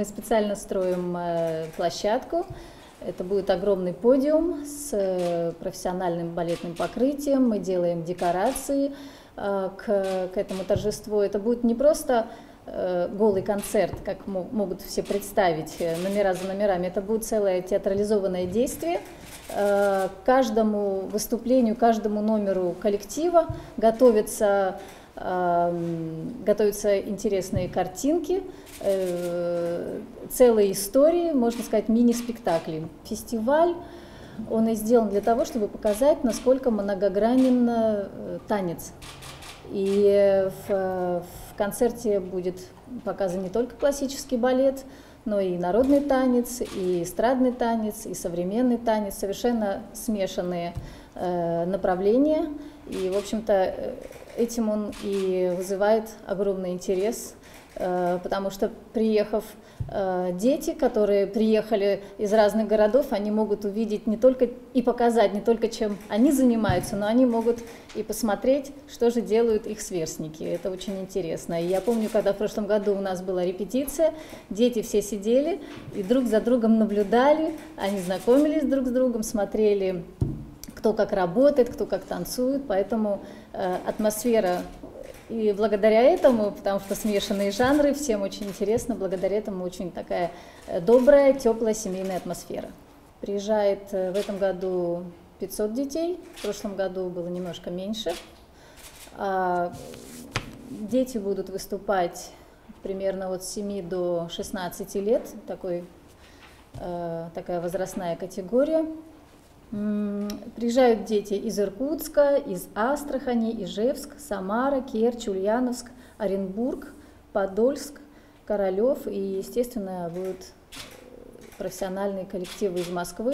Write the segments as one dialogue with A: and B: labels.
A: специально строим площадку. Это будет огромный подиум с профессиональным балетным покрытием. Мы делаем декорации к этому торжеству. Это будет не просто голый концерт, как могут все представить, номера за номерами. Это будет целое театрализованное действие. К каждому выступлению, каждому номеру коллектива готовятся интересные картинки, целые истории, можно сказать, мини-спектакли. Фестиваль, он и сделан для того, чтобы показать, насколько многогранен танец. И в концерте будет показан не только классический балет, но и народный танец, и эстрадный танец, и современный танец, совершенно смешанные направления. И, в общем-то, этим он и вызывает огромный интерес, потому что, приехав, дети, которые приехали из разных городов, они могут увидеть не только и показать не только, чем они занимаются, но они могут и посмотреть, что же делают их сверстники. Это очень интересно. И я помню, когда в прошлом году у нас была репетиция, дети все сидели и друг за другом наблюдали, они знакомились друг с другом, смотрели, кто как работает, кто как танцует, поэтому атмосфера, и благодаря этому, потому что смешанные жанры, всем очень интересно, благодаря этому очень такая добрая, теплая семейная атмосфера. Приезжает в этом году 500 детей, в прошлом году было немножко меньше. Дети будут выступать примерно от 7 до 16 лет, такая возрастная категория. Приезжают дети из Иркутска, из Астрахани, Ижевск, Самара, Керчь, Ульяновск, Оренбург, Подольск, Королев. И, естественно, будут профессиональные коллективы из Москвы.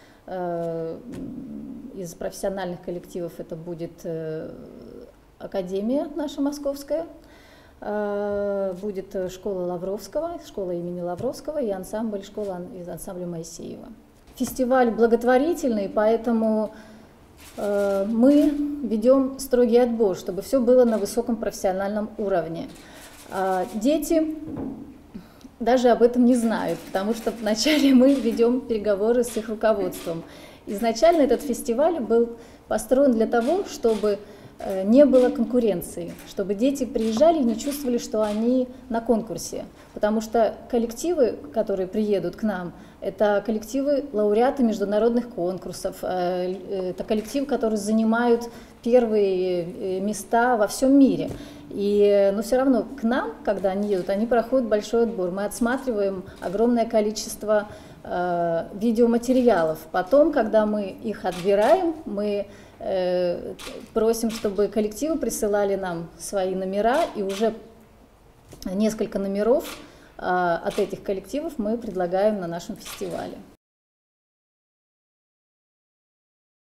A: Из профессиональных коллективов это будет Академия наша московская, будет школа Лавровского, школа имени Лавровского и ансамбль, школа из ансамбля Моисеева. Фестиваль благотворительный, поэтому мы ведем строгий отбор, чтобы все было на высоком профессиональном уровне. Дети даже об этом не знают, потому что вначале мы ведем переговоры с их руководством. Изначально этот фестиваль был построен для того, чтобы не было конкуренции, чтобы дети приезжали и не чувствовали, что они на конкурсе. Потому что коллективы, которые приедут к нам, это коллективы лауреаты международных конкурсов, это коллективы, которые занимают первые места во всем мире. Но все равно к нам, когда они едут, они проходят большой отбор. Мы отсматриваем огромное количество видеоматериалов. Потом, когда мы их отбираем, мы просим, чтобы коллективы присылали нам свои номера, и уже несколько номеров от этих коллективов мы предлагаем на нашем фестивале.